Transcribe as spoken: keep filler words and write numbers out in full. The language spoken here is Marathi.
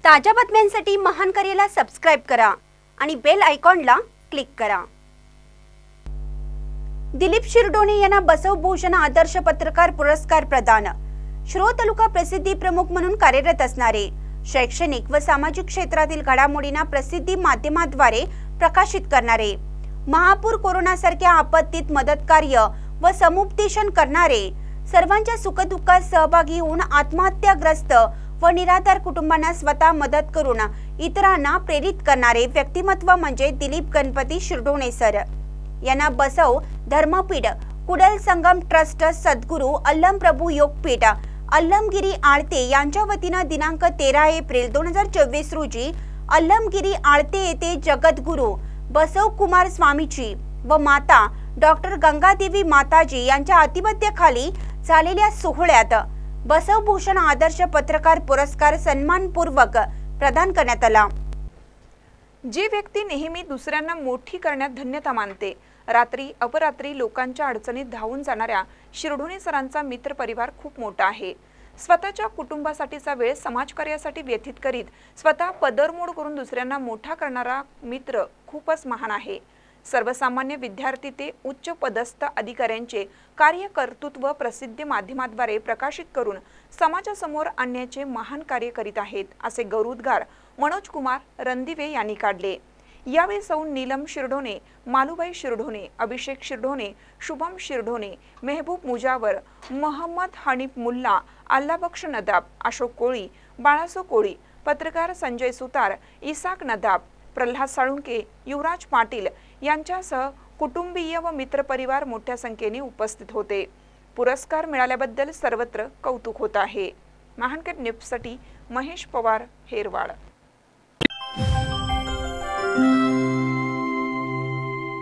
ताज्या बातम्यांसाठी महान करेला सबस्क्राइब करा आणि बेल आयकॉनला क्लिक करा। दिलीप शिरडोणे यांना बसव भूषण आदर्श पत्रकार पुरस्कार प्रदान। श्रो तालुका प्रसिद्धी प्रमुख म्हणून कार्यरत असणारे शैक्षणिक व सामाजिक क्षेत्रातील घडामोडींना प्रसिद्धी माध्यमाद्वारे प्रकाशित करणारे, महापूर कोरोना सारख्या आपत्तीत मदत कार्य व समुपदेशन करणारे, सर्वांच्या सुखदुःखात सहभागी होऊन आत्महत्याग्रस्त व निराधार कुटुंबांना स्वतः मदत करून इतरांना प्रेरित करणारे व्यक्तिमत्व म्हणजे दिलीप गणपती शिरडोणे सर यांना बसव धर्मपीठ, कुडल संगम ट्रस्ट, सद्गुरू अल्लम प्रभू योगपीठ, अल्लमगिरी आळते यांच्या वतीनं दिनांक तेरा एप्रिल दोन हजार चोवीस रोजी अल्लमगिरी आळते येथे जगद्गुरू बसव कुमार स्वामीजी व माता डॉक्टर गंगादेवी माताजी यांच्या आतिथ्याखाली झालेल्या सोहळ्यात बसव भूषण आदर्श पत्रकार पुरस्कार सन्मानपूर्वक प्रदान करण्यात आला। जी व्यक्ती नेहमी दुसऱ्यांना मोठी करण्यात धन्यता मानते, रात्री अपरात्री लोकांच्या अडचणीत धावून जाणाऱ्या शिरडोणे सरांचा मित्र परिवार खूप मोठा आहे। स्वतःच्या कुटुंबासाठीचा वेळ समाजकार्यासाठी व्यतीत करीत स्वतः पदरमोड करून दुसऱ्यांना मोठा करणारा मित्र खूपच महान आहे। सर्वसामान्य विद्यार्थी ते उच्च पदस्थ अधिकाऱ्यांचे कार्य कर्तृत्व प्रसिद्धी माध्यमाद्वारे प्रकाशित करून समाजासमोर आणण्याचे महान कार्य करीत आहेत, असे गौरवोद्गार मनोज कुमार रणदिवे यांनी काढले। यावेळी सौ नीलम शिरडोणे, मालूबाई शिरडोणे, अभिषेक शिरडोणे, शुभम शिरडोणे, मेहबूब मुजावर, मोहम्मद हनीफ मुल्ला, अल्लाबख्श नदाब, अशोक कोळी, बाळासो कोळी, पत्रकार संजय सुतार, इसाक नदाब, प्रल्हाद साळुंके, युवराज पाटील यांच्यासह कुटुंबीय व मित्रपरिवार मोठ्या संख्येने उपस्थित होते। पुरस्कार मिळाल्याबद्दल सर्वत्र कौतुक होत आहे। महानकर न्यूजसाठी महेश पवार, हेरवाड।